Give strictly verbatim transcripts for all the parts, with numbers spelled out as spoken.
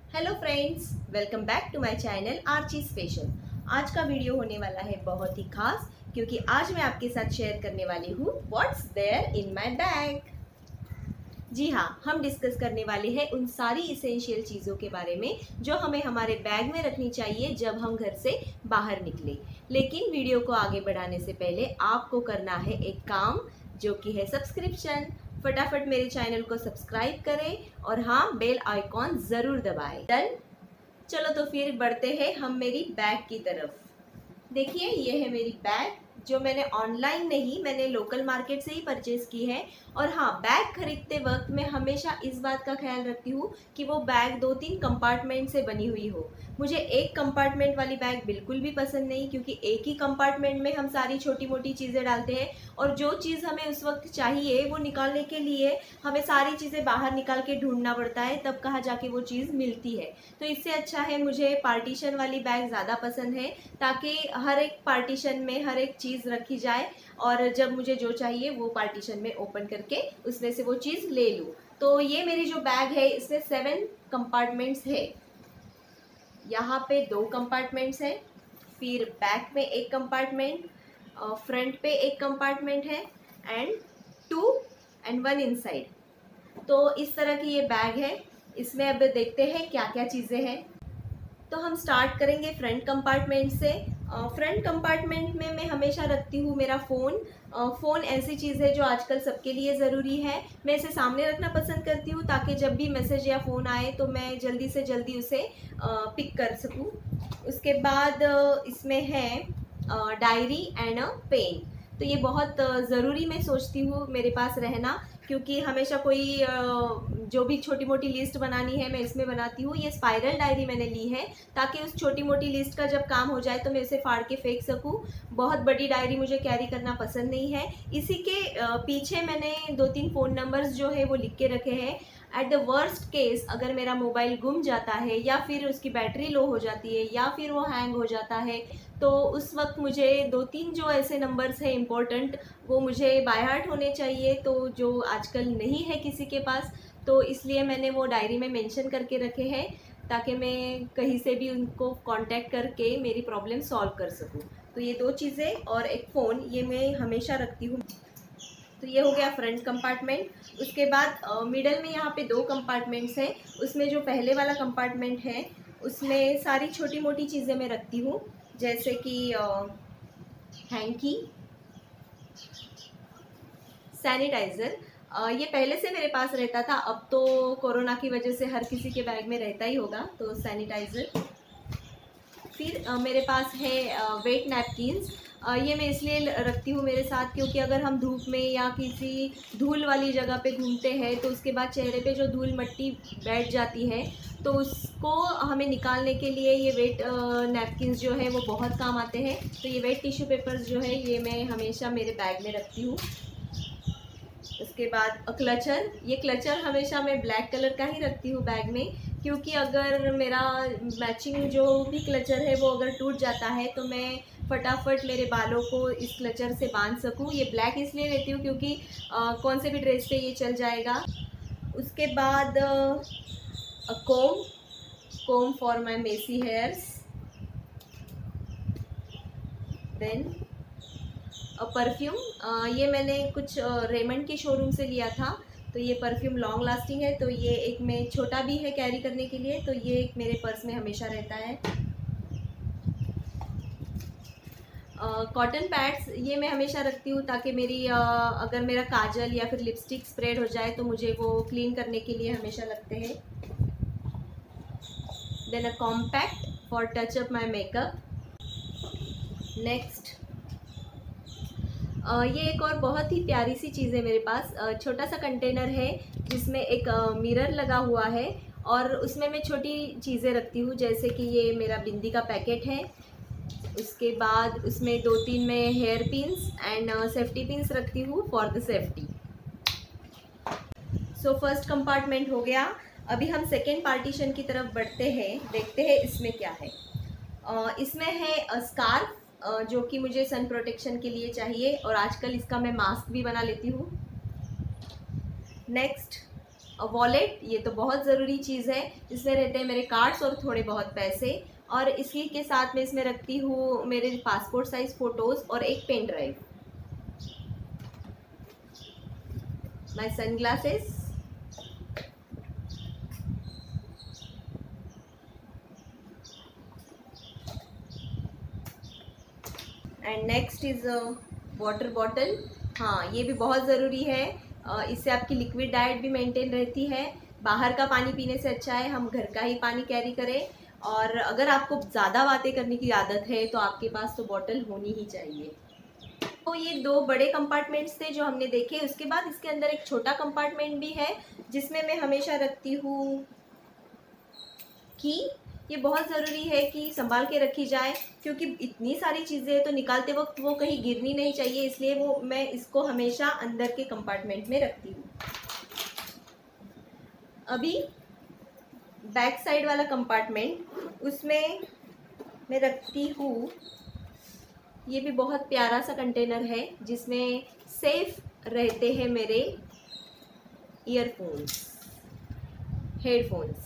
Hello friends, welcome back to my channel Archi special. आज का video होने वाला है बहुत ही खास, क्योंकि आज मैं आपके साथ शेयर करने वाली हूँ what's there in my bag. जी हाँ, हम डिस्कस करने वाले हैं उन सारी इसेंशियल चीज़ों के बारे में जो हमें हमारे बैग में रखनी चाहिए जब हम घर से बाहर निकले। लेकिन वीडियो को आगे बढ़ाने से पहले आपको करना है एक काम, जो कि है सब्सक्रिप्शन। फटाफट मेरे चैनल को सब्सक्राइब करें और हाँ, बेल आइकॉन ज़रूर दबाएं। डन। चलो तो फिर बढ़ते हैं हम मेरी बैग की तरफ। देखिए, ये है मेरी बैग जो मैंने ऑनलाइन नहीं, मैंने लोकल मार्केट से ही परचेज़ की है। और हाँ, बैग खरीदते वक्त मैं हमेशा इस बात का ख्याल रखती हूँ कि वो बैग दो तीन कंपार्टमेंट से बनी हुई हो। मुझे एक कंपार्टमेंट वाली बैग बिल्कुल भी पसंद नहीं, क्योंकि एक ही कंपार्टमेंट में हम सारी छोटी मोटी चीज़ें डालते हैं और जो चीज़ हमें उस वक्त चाहिए वो निकालने के लिए हमें सारी चीज़ें बाहर निकाल के ढूंढना पड़ता है, तब कहाँ जाके वो चीज़ मिलती है। तो इससे अच्छा है, मुझे पार्टीशन वाली बैग ज़्यादा पसंद है, ताकि हर एक पार्टीशन में हर एक चीज़ रखी जाए और जब मुझे जो चाहिए वो पार्टीशन में ओपन करके उसमें से वो चीज़ ले लूँ। तो ये मेरी जो बैग है इसमें सेवन कंपार्टमेंट्स है। यहाँ पे दो कंपार्टमेंट्स हैं, फिर बैक में एक कंपार्टमेंट, फ्रंट पे एक कंपार्टमेंट है and two and one inside. तो इस तरह की ये बैग है। इसमें अब देखते हैं क्या क्या चीज़ें हैं। तो हम स्टार्ट करेंगे फ्रंट कंपार्टमेंट से। फ्रंट कंपार्टमेंट में मैं हमेशा रखती हूँ मेरा फ़ोन। फ़ोन ऐसी चीज़ है जो आजकल सबके लिए ज़रूरी है। मैं इसे सामने रखना पसंद करती हूँ, ताकि जब भी मैसेज या फ़ोन आए तो मैं जल्दी से जल्दी उसे पिक कर सकूँ। उसके बाद इसमें है डायरी एंड अ पेन। तो ये बहुत ज़रूरी मैं सोचती हूँ मेरे पास रहना, क्योंकि हमेशा कोई जो भी छोटी मोटी लिस्ट बनानी है मैं इसमें बनाती हूँ। ये स्पाइरल डायरी मैंने ली है ताकि उस छोटी मोटी लिस्ट का जब काम हो जाए तो मैं इसे फाड़ के फेंक सकूँ। बहुत बड़ी डायरी मुझे कैरी करना पसंद नहीं है। इसी के पीछे मैंने दो तीन फ़ोन नंबर्स जो है वो लिख के रखे हैं। एट द वर्स्ट केस, अगर मेरा मोबाइल गुम जाता है या फिर उसकी बैटरी लो हो जाती है या फिर वो हैंग हो जाता है, तो उस वक्त मुझे दो तीन जो ऐसे नंबर्स हैं इम्पोर्टेंट, वो मुझे बाय हार्ट होने चाहिए, तो जो आजकल नहीं है किसी के पास। तो इसलिए मैंने वो डायरी में मेंशन करके रखे हैं, ताकि मैं कहीं से भी उनको कांटेक्ट करके मेरी प्रॉब्लम सॉल्व कर सकूं। तो ये दो चीज़ें और एक फ़ोन, ये मैं हमेशा रखती हूँ। तो ये हो गया फ्रंट कंपार्टमेंट। उसके बाद मिडल में यहाँ पे दो कंपार्टमेंट्स हैं। उसमें जो पहले वाला कंपार्टमेंट है उसमें सारी छोटी मोटी चीज़ें मैं रखती हूँ, जैसे कि हैंकी, सैनिटाइज़र। ये पहले से मेरे पास रहता था, अब तो कोरोना की वजह से हर किसी के बैग में रहता ही होगा, तो सैनिटाइज़र। फिर uh, मेरे पास है वेट नैपकिन्स। ये मैं इसलिए रखती हूँ मेरे साथ, क्योंकि अगर हम धूप में या किसी धूल वाली जगह पे घूमते हैं तो उसके बाद चेहरे पे जो धूल मिट्टी बैठ जाती है, तो उसको हमें निकालने के लिए ये वेट नैपकिन्स जो है वो बहुत काम आते हैं। तो ये वेट टिश्यू पेपर्स जो है ये मैं हमेशा मेरे बैग में रखती हूँ। उसके बाद क्लचर। ये क्लचर हमेशा मैं ब्लैक कलर का ही रखती हूँ बैग में, क्योंकि अगर मेरा मैचिंग जो भी क्लचर है वो अगर टूट जाता है तो मैं फटाफट मेरे बालों को इस क्लचर से बांध सकूँ। ये ब्लैक इसलिए लेती हूँ क्योंकि आ, कौन से भी ड्रेस पे ये चल जाएगा। उसके बाद comb comb for my messy hairs. Then perfume. ये मैंने कुछ रेमंड के शोरूम से लिया था, तो ये परफ्यूम लॉन्ग लास्टिंग है, तो ये एक में छोटा भी है कैरी करने के लिए, तो ये एक मेरे पर्स में हमेशा रहता है। कॉटन पैड्स, ये मैं हमेशा रखती हूँ ताकि मेरी uh, अगर मेरा काजल या फिर लिपस्टिक स्प्रेड हो जाए तो मुझे वो क्लीन करने के लिए हमेशा लगते हैं। Then a compact for touch up my makeup. Next Uh, ये एक और बहुत ही प्यारी सी चीज़ है मेरे पास। uh, छोटा सा कंटेनर है जिसमें एक मिरर uh, लगा हुआ है, और उसमें मैं छोटी चीज़ें रखती हूँ, जैसे कि ये मेरा बिंदी का पैकेट है। उसके बाद उसमें दो तीन मैं hair pins and safety pins रखती हूँ for the safety. So first compartment हो गया। अभी हम सेकेंड पार्टीशन की तरफ बढ़ते हैं, देखते हैं इसमें क्या है। uh, इसमें है स्कार्फ, जो कि मुझे सन प्रोटेक्शन के लिए चाहिए, और आजकल इसका मैं मास्क भी बना लेती हूँ। नेक्स्ट वॉलेट, ये तो बहुत ज़रूरी चीज़ है। इसमें रहते हैं मेरे कार्ड्स और थोड़े बहुत पैसे, और इसी के साथ में इसमें रखती हूँ मेरे पासपोर्ट साइज़ फ़ोटोज़ और एक pen drive, my sunglasses, and next is water bottle. हाँ, ये भी बहुत ज़रूरी है, इससे आपकी लिक्विड डाइट भी मेंटेन रहती है। बाहर का पानी पीने से अच्छा है हम घर का ही पानी कैरी करें। और अगर आपको ज़्यादा बातें करने की आदत है तो आपके पास तो बॉटल होनी ही चाहिए। तो ये दो बड़े कंपार्टमेंट्स थे जो हमने देखे। उसके बाद इसके अंदर एक छोटा कंपार्टमेंट भी है जिसमें मैं हमेशा रखती हूँ की। ये बहुत ज़रूरी है कि संभाल के रखी जाए, क्योंकि इतनी सारी चीज़ें हैं तो निकालते वक्त वो कहीं गिरनी नहीं चाहिए, इसलिए वो मैं इसको हमेशा अंदर के कंपार्टमेंट में रखती हूँ। अभी बैक साइड वाला कंपार्टमेंट, उसमें मैं रखती हूँ, ये भी बहुत प्यारा सा कंटेनर है जिसमें सेफ रहते हैं मेरे ईयरफोन्स, हेडफोन्स,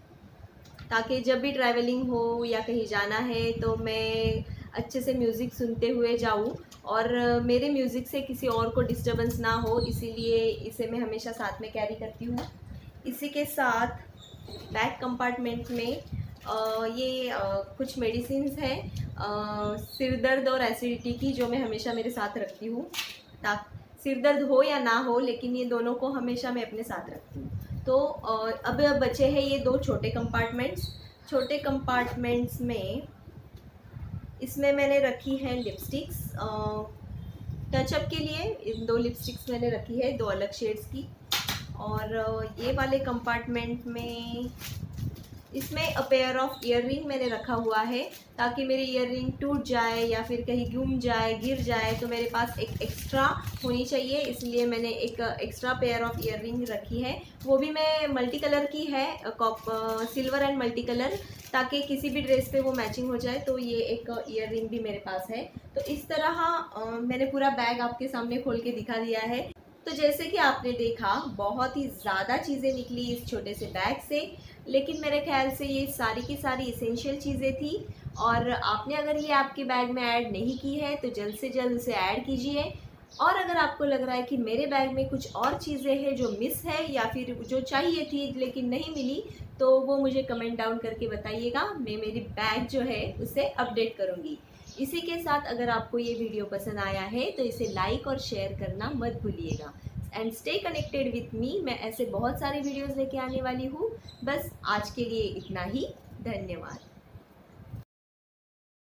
ताकि जब भी ट्रैवलिंग हो या कहीं जाना है तो मैं अच्छे से म्यूज़िक सुनते हुए जाऊँ और मेरे म्यूज़िक से किसी और को डिस्टर्बेंस ना हो, इसीलिए इसे मैं हमेशा साथ में कैरी करती हूँ। इसी के साथ बैक कंपार्टमेंट में आ, ये आ, कुछ मेडिसिन्स हैं सिर दर्द और एसिडिटी की, जो मैं हमेशा मेरे साथ रखती हूँ, ताकि सिर दर्द हो या ना हो, लेकिन ये दोनों को हमेशा मैं अपने साथ रखती हूँ। तो अब बचे हैं ये दो छोटे कंपार्टमेंट्स। छोटे कंपार्टमेंट्स में इसमें मैंने रखी है लिपस्टिक्स, टचअप के लिए इन दो लिपस्टिक्स मैंने रखी है, दो अलग शेड्स की। और ये वाले कंपार्टमेंट में इसमें अ पेयर ऑफ ईयररिंग मैंने रखा हुआ है, ताकि मेरी ईयररिंग टूट जाए या फिर कहीं गुम जाए, गिर जाए तो मेरे पास एक एक्स्ट्रा होनी चाहिए, इसलिए मैंने एक एक्स्ट्रा पेयर ऑफ ईयररिंग रखी है। वो भी मैं मल्टी कलर की है, कॉप सिल्वर एंड मल्टी कलर, ताकि किसी भी ड्रेस पे वो मैचिंग हो जाए। तो ये एक ईयररिंग भी मेरे पास है। तो इस तरह आ, मैंने पूरा बैग आपके सामने खोल के दिखा दिया है। तो जैसे कि आपने देखा, बहुत ही ज़्यादा चीज़ें निकली इस छोटे से बैग से, लेकिन मेरे ख्याल से ये सारी की सारी इसेंशियल चीज़ें थी। और आपने अगर ये आपके बैग में ऐड नहीं की है तो जल्द से जल्द उसे ऐड कीजिए। और अगर आपको लग रहा है कि मेरे बैग में कुछ और चीज़ें हैं जो मिस है या फिर जो चाहिए थी लेकिन नहीं मिली, तो वो मुझे कमेंट डाउन करके बताइएगा। मैं मेरी बैग जो है उसे अपडेट करूँगी। इसी के साथ अगर आपको ये वीडियो पसंद आया है तो इसे लाइक और शेयर करना मत भूलिएगा। And stay connected with me, मैं ऐसे बहुत सारे वीडियोस लेके आने वाली हूँ। बस आज के लिए इतना ही, धन्यवाद।